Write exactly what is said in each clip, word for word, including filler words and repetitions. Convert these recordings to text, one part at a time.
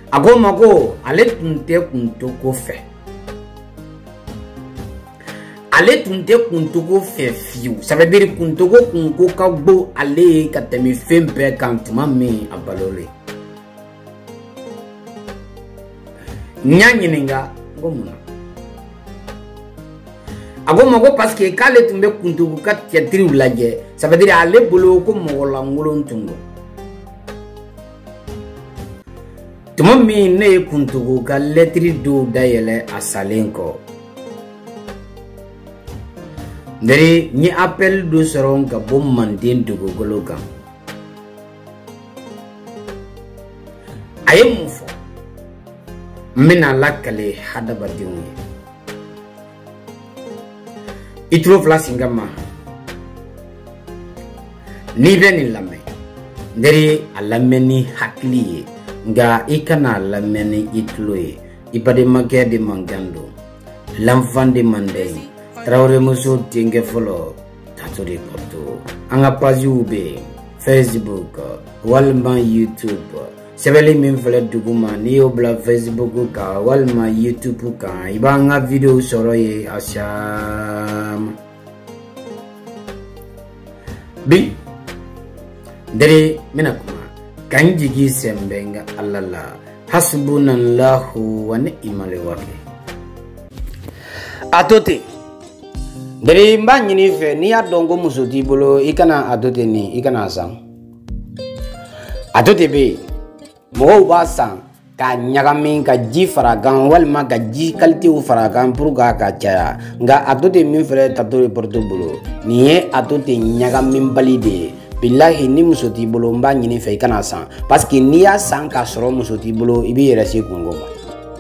Ago mago ale tunte kuntoko fe. Ale tunte kuntoko fe fiu. Ça veut dire kuntoko kunko ka gbo ale ka temi fempe kan tuma mi abalole. Nyanyininga gomuna. Ago mago parce que kale tumbe kuntoko ka tiatri ulaje. Ça veut dire ale bolo ko mogola ngolon tungo. Tuma mi ne kuntugu ka lettre do dayele a salenko. Ndere ni appel do soron ka bom manden dugu gologa. Aye mufo. Mina lakale hadaba diunye. Itro flasinga ma. Ni beni lame. Ndere alame ni hakliye. Nga ikana lameni itloe ibade make de mangando l'enfant de mandé Traoré muso tinge folo tatori porto anga page ube Facebook walma YouTube sebeli min fele duguma ni obla Facebook ka walma YouTube ka ibanga video soroye asham bi dere minakuma kanjigi sembenga allala hasbunallahu wa ni'mal wakil atote dere mba nyini fe ni adongo musoti bolo ikana atote ni ikana sang atote be mo ba sang ka nyagamin ka ji faragan walma ka ji kalti u faragan pour ga ka cha nga atote min fere tatore porto bolo ni e atote nyagamin balide billahi ni musoti bolo mba nyini fe kana san parce que ni ya san ka soro musoti bolo ibi yerase kungo ba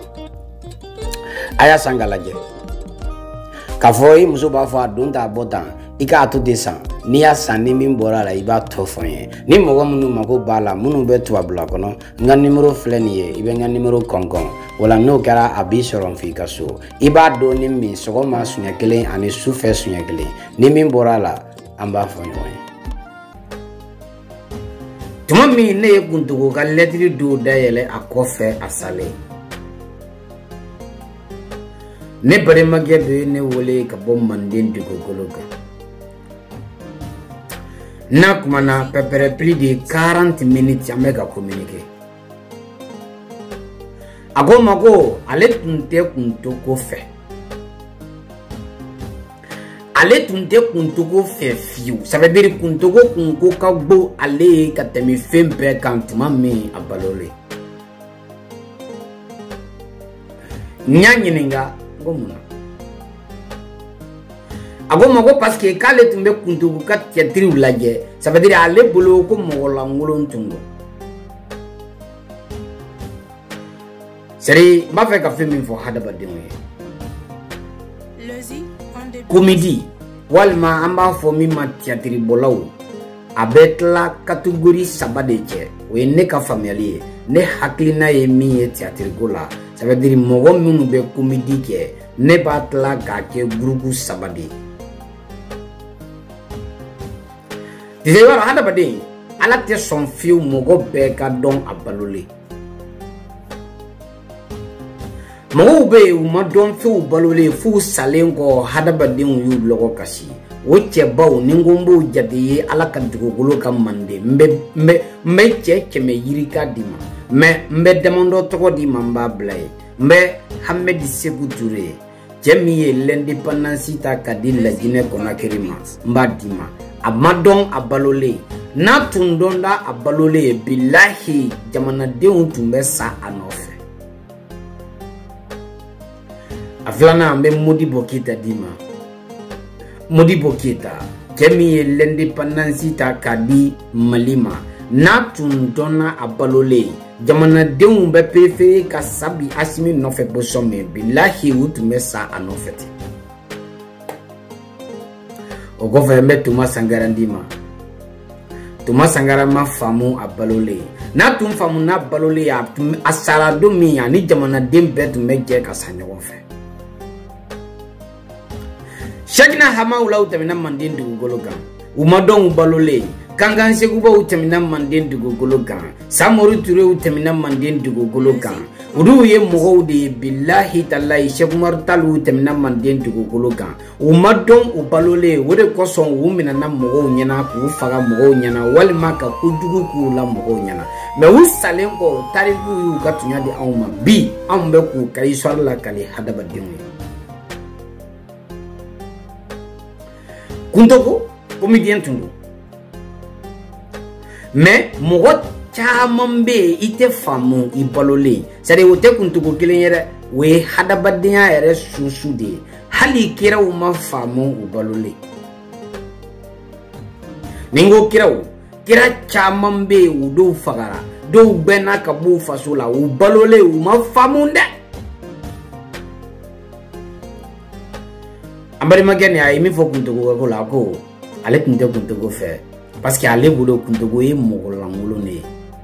aya sangalaje ka foi muso ba fa donta botan ika atu de san ni ya san ni min bora la iba to fonye ni mogo munu mago bala munu be to abla kono nga numero fleni ye ibe nga numero konkon wala no kara abi soron fi kaso iba do ni mi sogo ma sunya kelen ani sufe sunya kelen ni min bora la amba fonye. Tuma mi ne kuntugu ka lettre do dayele a kofe asale. Ne bare magebe ne wole ka bom manden dugu gologa. Na kumana pepere plus de quarante minutes amega communiquer. Ago mago ale tunte kuntugu fe. Ale tunte kuntugu fe fiu. Ça veut dire kuntugu kunko ka gbo ale ka temi fempe kan tuma mi abalole. Nyanyininga gomuna. Ago mago parce que kale tumbe kuntugu ka tiatri ulaje. Ça veut dire ale bolo ko mogola ngolon tungo. Seri ma fe ka femi fo hadaba dinwe. Comédie walma amba fo mi ma théâtre bolaw abetla catégorie sabadeche we ne ka familier ne haklina ye mi e théâtre gola ça veut dire mogo munu be comédie ke ne batla ka ke groupe sabade dise wala hada bade ala te son fiu mogo be ka don abalole Mo be uma don fu balole fu salengo hadabadin yu logo kasi woche bawo ningombo jadiye ala kan dugolo kam mande mbe mbe mbe cheche me yirika dima me mbe demondo toko di mamba blay mbe Hamed Sékou Touré jamiye l'indépendance ta kadila Guinée Conakry ma mba dima amadon abalole na tundonda abalole billahi jamana de untumbe sa anofe Aflana mbe Modibo Keita dima Modibo Keita jamiye l'indépendance ta kadi malima na tundona abalole jamana de unbe pefe ka sabi asimi no fe bosome billahi utume sa anofete Ogofa mbe Tuma Sankara ndima Tuma Sankara ma famu abalole na tum famu na balole ya asara do mi ya ni jamana dembe tume je ka sanyo fe Shagna hama ula utamina mandin du gologa umadon balole Kangan Seguba utemina manden dugukolo kan. Samori Ture utemina manden dugukolo kan. Udu ye mogo de billahi tallahi Sheikh Umar Talu utemina manden dugukolo kan. Umadon ubalole wode koson wumina na mogo nyana ku faga mogo nyana walima ka kujugu ku la mogo nyana. Me usalen ko tariku yu gatunya de awma bi ambe ku kay la kali hadaba dinwe. Kuntoko comedian tundu. Mais mogot chamambe ite famu ibalole sare wote kuntugo kilenyere we hadabadinya ere susude hali kira uma famu ubalole ningo kira kira chamambe udo fagara do bena kabu fasula ubalole uma famunde ambari magene ay mi fo kuntugo ko la ko ale kuntugo kuntugo fe parce que ale bolo kuntugo e mogolangulo ne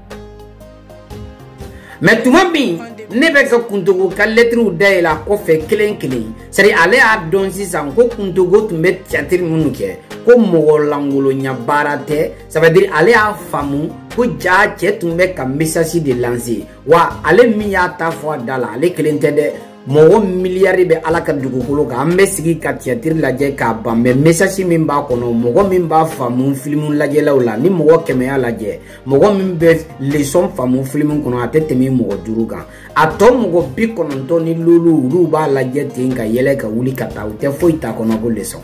mais tuma bin ne be ka kuntugo ka lettre da ila ko fe kelen kelen c'est ale a don sisan ko kuntugo tumbe théâtre munu ke ko mogolangulo nya barate ça veut dire ale a famu ko ja che tumbe ka message de lancer wa ale mi ya ta fo dala ale kelen tede mogo milliard be ala ka dugukolo ka ambe sigi ka théâtre laje ka ba me message min ba kono mogo min ba famu film laje lawla ni mogo keme ya laje mogo min be leçon famu film kono atete mi mogo duruga ato mogo bi kono to ni lulu ru ba laje tinga yele ka wuli ka ta ute foita kono go leçon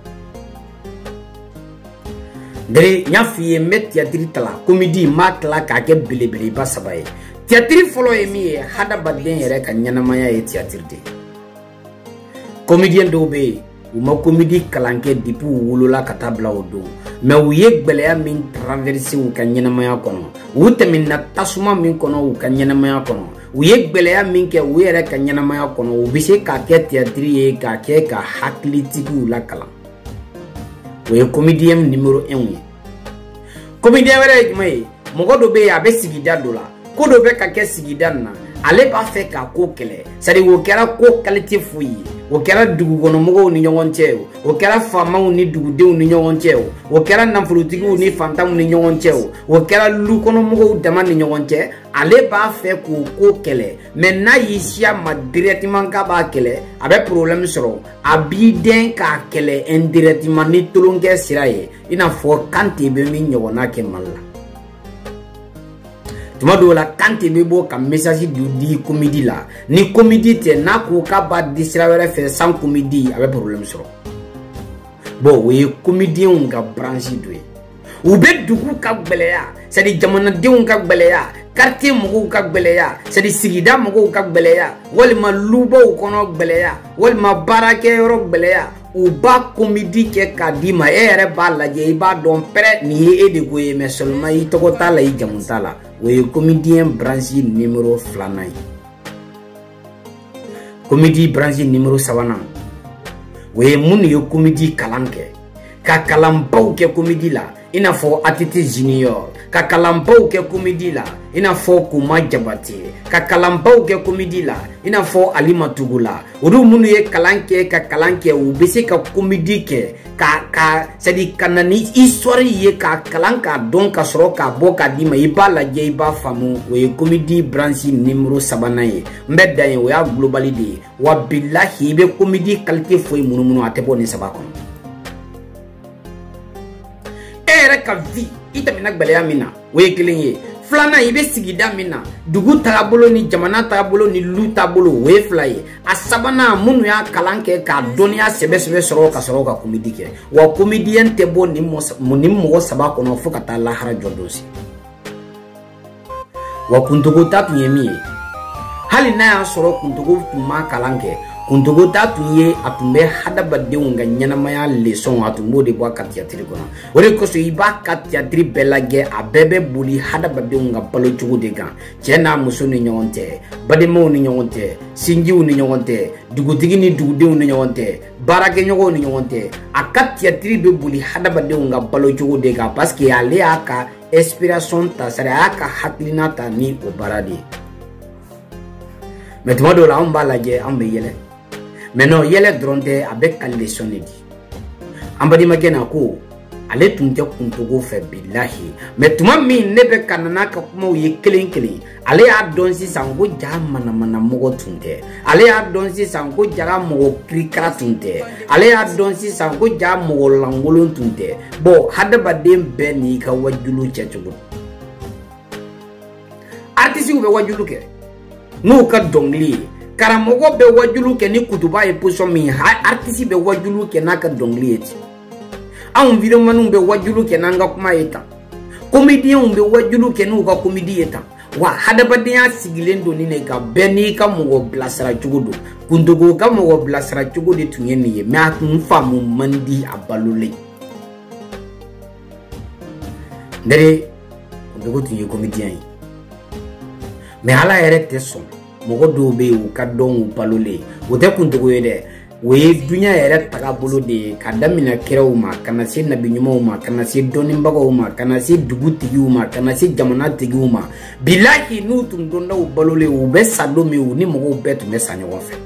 dere nya fiye met théâtre tala comédie matla ka ke bilibili ba sabaye théâtre folo emi hada badden yere ka nyanamaya e théâtre de comédien do be uma comédie kalanke dipu wulula ka tabla odo mais uye gbeleya min traverser u ka nyanamaya kono ute min na tasuma min kono u ka nyanamaya kono uye gbeleya min ke u yere ka nyanamaya kono u bise ka ke théâtre ye ka ke ka haklitiku la kala uye comédien numéro un ye comédien were mai mogodo be abe sigida dola kodo be ka ke sigidan na ale ba fe ka ko kele sari wo kera ko qualité fuyi wo kera dugu gono mogo ni nyongon cheo wo kera fama ni dugu de ni nyongon cheo wo kera namfulutigi ni fantam ni nyongon cheo wo kera lu kono mogo dama ni nyongon che ale ba fe ko ko kele mais na yisia ma directement ka ba kele abe problème soro abiden ka kele indirectement ni tulunge siraye ina fo kante be mi nyona ke malla tuma do la kante be bo ka message du di comédie la ni comédie te na ko ka ba disrawere fe sans comédie avec problème soro bo we comédien nga branche doé ou be dugu ka gbeleya c'est di jamana de nga gbeleya quartier mugo ka gbeleya c'est di sigida mugo ka gbeleya walma lubo kono gbeleya walma barake ro gbeleya ou ba comédie ke kadima ere ba la je ba don près ni e de goye mais seulement i toko tala i jamuntala we comédien branche numéro flanay comédie branche numéro sawana we mun yo comédie kalanke ka kalampau ke comédie la ina fo Atiti Junior ka kalampau ke comédie la ina fo Kuma Jabate ka kalampau ke comédie la ina fo Alima Tugula udu munu ye kalanke ka kalanke u bese ka comédie ke ka ka sadi kanani histoire ye ka kalanka donc ka soro ka boka dima ibala je iba famu we comédie branche numéro sabana ye mbedda ye we a globalide wa billahi be comédie qualité foi munu munu atebo ni sabako era ka vi itamina gbeleya mina we kilenye flana ibe sigida mina dugu tagabolo ni jamana tagabolo ni lu tabolo we fly asabana munu ya kalanke ka donia sebe sebe soro ka soro ka comédie ke wa comédien te bo ni mo ni mo sabako no fuka ta la hara jodosi wa kuntugo tatu yemi hali na ya soro kuntugo tuma kalanke kuntugo tatu ye atumbe hada badewu nga nyanamaya leçon atumbo de bwa katiatri kono ore ko so iba katiatri belage abebe buli hada badewu nga balo chugo de gan chena muso ni nyonte bademo ni nyonte sinjiu ni nyonte dugutigi ni dugudewu ni nyonte barake nyogo ni nyonte akatiatri be buli hada badewu nga balo chugo de gan parce que ale aka inspiration ta sara aka haklina ta ni o baradi mais tuma do la on ba laje on be yele mais non yele dronte avec la leçon dit ambadi magena ko ale tun tɛ kuntogo fɛ billahi mais tuma min ne bɛ ka nana ka kumaw ye kelen kelen ale y'a dɔn sisan ko ja mana mana mɔgɔ tun tɛ ale y'a dɔn sisan ko ja mɔgɔ kirikara tun tɛ ale y'a dɔn sisan ko ja mɔgɔ lankolon tun tɛ bon hadamaden bɛɛ n'i ka wajulu cɛcogo artiste bɛ wajulu kɛ n'u ka dɔnkili ye karamɔgɔ bɛ wajulu kɛ ni kutuba ye position min artiste bɛ wajulu kɛ n'a ka dɔnkili ye ten anw videomanw bɛ wajulu kɛ n'an ka kuma ye tan comédiens bɛ wajulu kɛ n'u ka comédie ye tan wa hadamadenya sigilen don ni ne ka bɛɛ n'i ka mɔgɔ bilasira cogo don kuntogo ka mɔgɔ bilasira cogo de tun ye nin ye mais a tun faamu man di a balolen ndere kuntogo tun ye comédien ye mais ala yɛrɛ tɛ sɔn mɔgɔ dɔw bɛ yen u ka dɔn u balolen o tɛ kuntogo ye dɛ o ye dunya yɛrɛ tagabolo de ye ka daminɛ kiraw ma kana se nabi ɲumanw ma kana se dɔnnibagaw ma kana se dugutigiw ma kana se jamanatigiw ma bilahi n'u tun dɔnna u balolen u bɛ sa don min u ni mɔgɔw bɛɛ tun bɛ sa ɲɔgɔn fɛ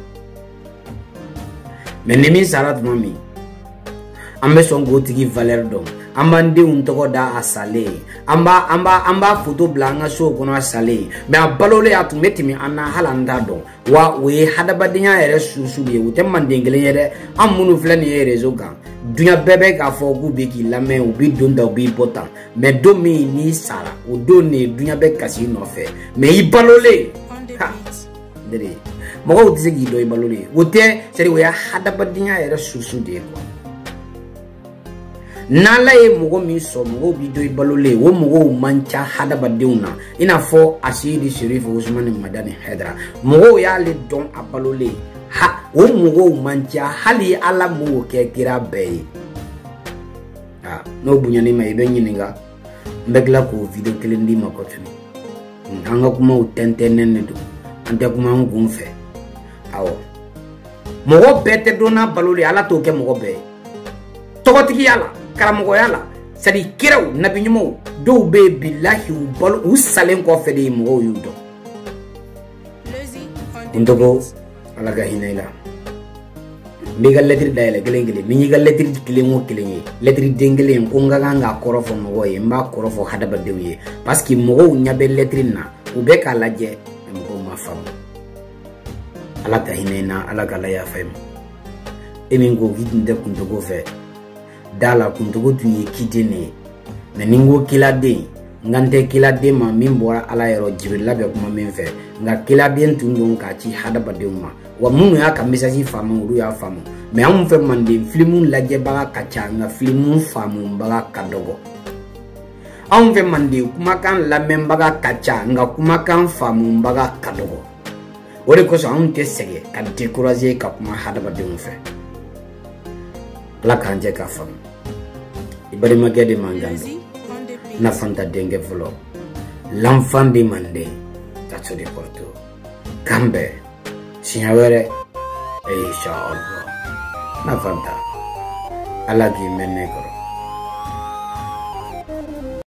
mais ni min sara tuma min an bɛ sɔn k'o tigi valeur dɔn an b'an denw tɔgɔ da a salen an b'a an b'a an b'a photo bila an ka so kɔnɔ a salen mais a balolen a tun bɛ tɛmɛ an na hali an t'a dɔn wa o ye hadamadenya yɛrɛ susu de ye o tɛ manden kelen ye dɛ an minnu filɛ nin ye réseau kan dunya bɛɛ bɛ k'a fɔ k'u bɛ k'i lamɛn u b'i don ta u b'i bɔ tan mais don min n'i sara o don de dunya bɛ kasi nɔfɛ mais i balolen ha dere mɔgɔw tɛ se k'i dɔn i balolen o tɛ c'est à dire o ye hadamadenya yɛrɛ susu de ye quoi n'ala ye mɔgɔ min sɔn mɔgɔw bi dɔn i balolen o mɔgɔw man ca hadamadenw na i n'a fɔ Asidi Sheriff Usmani Madani Haidara mɔgɔw y'ale dɔn a balolen ha o mɔgɔw man ca hali ala m'o kɛ kira bɛɛ ye ah n'o bonyani ma i bɛ ɲininka n bɛ tila k'o video kelen di ma kɔtuni an ka kumaw tɛntɛnnen de don an tɛ kuma an kun fɛ awɔ mɔgɔ bɛɛ tɛ dɔn n'a balolen ala t'o kɛ mɔgɔ bɛɛ ye tɔgɔtigiya la karamɔgɔya la c'est à dire kiraw nabi ɲumanw dɔw bɛ yen bilahi u balo u salen kɔfɛ de ye mɔgɔw y'u dɔn n tɔgɔ ala ka hinɛ i la n b'i ka lettre dayɛlɛ kelen kelen ni n y'i ka lettre kelen o kelen ye lettre den kelen ko n ka kan k'a kɔrɔ fɔ mɔgɔw ye n b'a kɔrɔ fɔ hadamadenw ye parce que mɔgɔw ɲɛ bɛ lettre in na u bɛ k'a lajɛ mais mɔgɔw ma faamu ala ka hinɛ i na ala ka yafa i ma e min ko k'i tun tɛ kuntogo fɛ dala kuntogo tun ye kiden ne ye mais ni n ko kiladen n kan tɛ kiladen ma min bɔra ala yɔrɔ Jibirila bɛ kuma min fɛ nka kiladen tun don k'a ci hadamadenw ma wa minnu y'a ka message faamu olu y'a faamu mais anw fɛ Manden filimu lajɛbaga ka ca nka filimu faamubaga ka dɔgɔ anw fɛ Manden kumakan lamɛnbaga ka ca nka kumakan faamubaga ka dɔgɔ o de kosɔn anw tɛ sɛgɛn ka décourager ka kuma hadamadenw fɛ ala k'an jɛ k'a faamu i balimakɛ de man kan dɔn na fanta denkɛ fɔlɔ l'enfant de Manden Tacho de Porto kan bɛɛ siɲɛ wɛrɛ inshallah na fanta ala k'i mɛn ne kɔrɔ